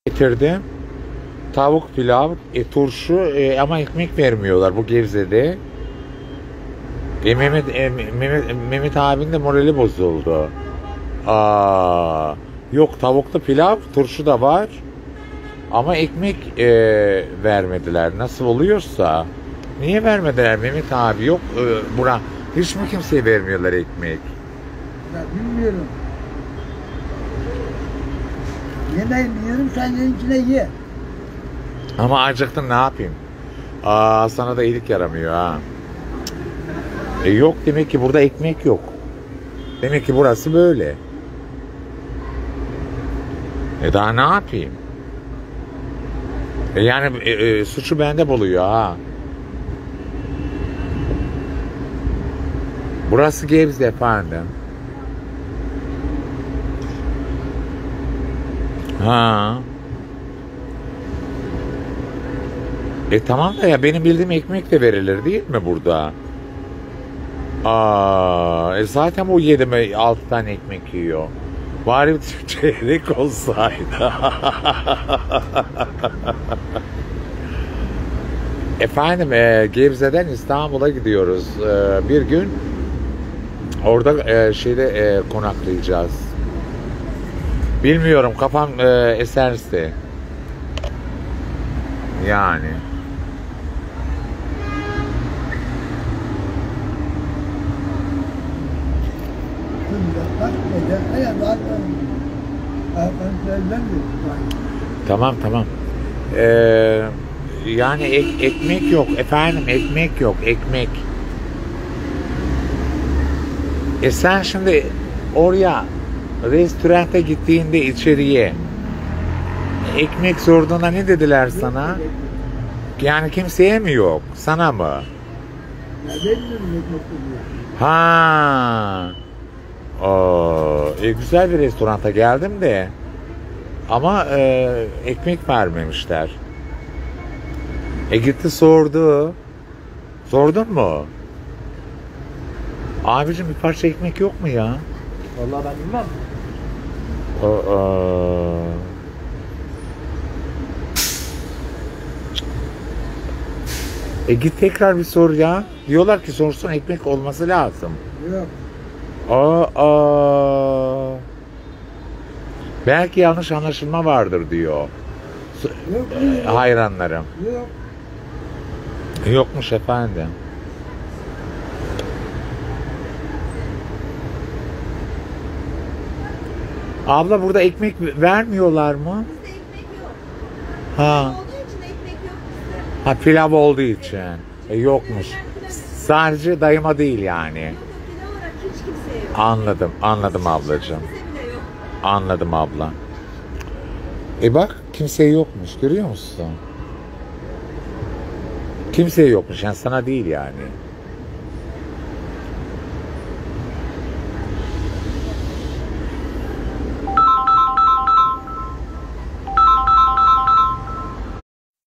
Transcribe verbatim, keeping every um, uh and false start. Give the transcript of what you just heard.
Getirdim. Tavuk pilav, e, turşu e, ama ekmek vermiyorlar bu Gebze'de. E, Mehmet, e, Mehmet, Mehmet abinin de morali bozuldu. Aa, yok tavuklu pilav, turşu da var. Ama ekmek e, vermediler. Nasıl oluyorsa. Niye vermediler Mehmet abi? Yok e, bura. Hiç mi kimseye vermiyorlar ekmek? Ya bilmiyorum. Yemeği yiyorum, sen içine ye. Ama acıktın ne yapayım? Aa, sana da iyilik yaramıyor ha. E yok demek ki burada ekmek yok. Demek ki burası böyle. E daha ne yapayım? E yani e, e, suçu bende buluyor ha. Burası Gebze efendim. Ha. E tamam da ya benim bildiğim ekmek de verilir değil mi burada? Aa, e zaten bu yedi mi altı tane ekmek yiyor. Bari çeyrek olsaydı. Efendim e, Gebze'den İstanbul'a gidiyoruz. E, bir gün orada e, şeyde e, konaklayacağız. Bilmiyorum kafam e, eserse. Yani. Tamam tamam. Ee, yani ek, ekmek yok efendim, ekmek yok, ekmek. E sen şimdi oraya restoranta gittiğinde içeriye ekmek sorduğunda ne dediler sana? Yani kimseye mi yok? Sana mı? Ha. Oo, e, güzel bir restoranta geldim de ama e, ekmek vermemişler. E gitti sordu. Sordun mu? Abicim bir parça ekmek yok mu ya? Vallahi ben bilmem. Aa. E git tekrar bir sor ya. Diyorlar ki sorsun ekmek olması lazım. Yok. Aa. Belki yanlış anlaşılma vardır diyor. Yok, E, hayranlarım. Yok. Yokmuş efendim. Abla burada ekmek vermiyorlar mı? Bizde ekmek yok. Ha. Olduğu için ekmek yok bizde. Ha pilav olduğu için. E, yokmuş. Sadece dayıma değil yani. Yok yok, pilav olarak hiç kimseye yok. Anladım, anladım ablacığım. Bize bile yok. Anladım abla. E bak kimseye yokmuş görüyor musun? Kimseye yokmuş yani sana değil yani.